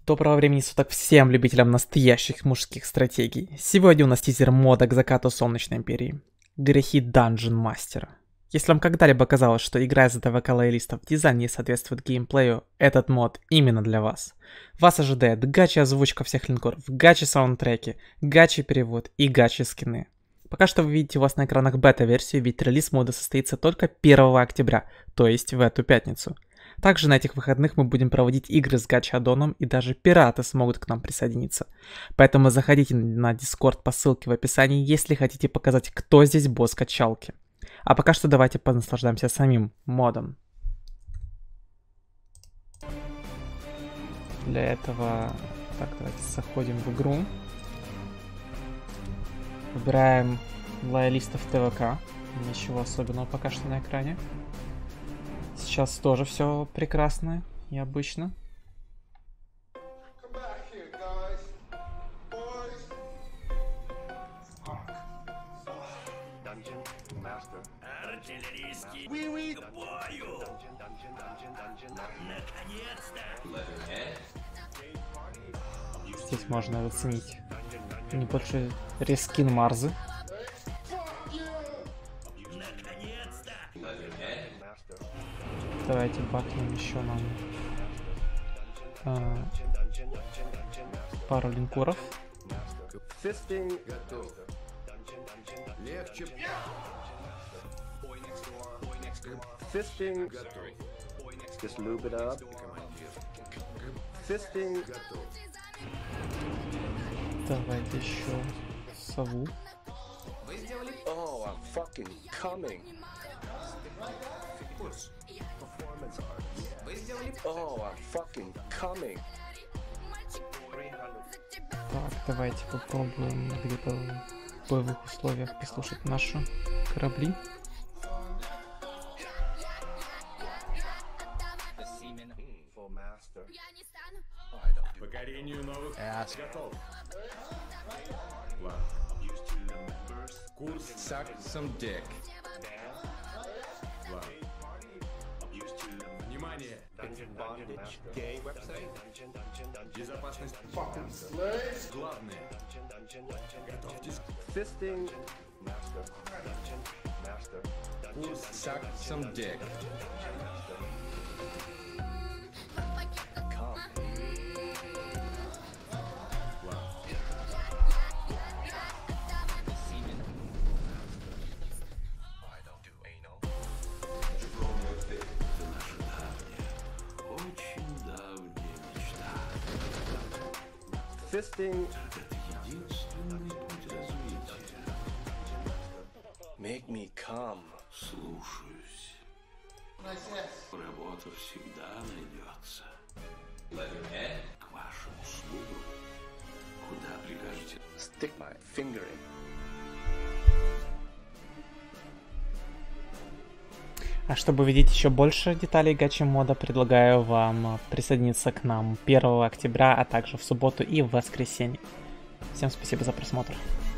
Доброго времени суток всем любителям настоящих мужских стратегий. Сегодня у нас тизер мода к закату Солнечной Империи. Грехи Dungeon Мастера. Если вам когда-либо казалось, что игра из ТВК-лоялистов дизайн не соответствует геймплею, этот мод именно для вас. Вас ожидает гачи-озвучка всех линкоров, гачи-саундтреки, гачи-перевод и гачи-скины. Пока что вы видите у вас на экранах бета-версию, ведь релиз мода состоится только 1 октября, то есть в эту пятницу. Также на этих выходных мы будем проводить игры с гачи-аддоном, и даже пираты смогут к нам присоединиться. Поэтому заходите на Discord по ссылке в описании, если хотите показать, кто здесь босс качалки. А пока что давайте понаслаждаемся самим модом. Для этого... Так, давайте заходим в игру. Выбираем лоялистов ТВК. Ничего особенного пока что на экране. Сейчас тоже все прекрасно и обычно. Здесь можно оценить небольшой рескин Марзы. Давайте бакнем еще нам пару линкоров. Давайте еще сову. Так, давайте попробуем где-то в боевых условиях послушать наши корабли. Покорению новых готов. Курс suck some dick. Внимание! Безопасность главное. Готовьтесь. Курс suck some dick. Это единственный путь развития. Make me come. Слушаюсь. Работа всегда найдется. К вашим услугам. Куда прикажете? Stick my finger in. А чтобы видеть еще больше деталей гачи мода, предлагаю вам присоединиться к нам 1 октября, а также в субботу и в воскресенье. Всем спасибо за просмотр.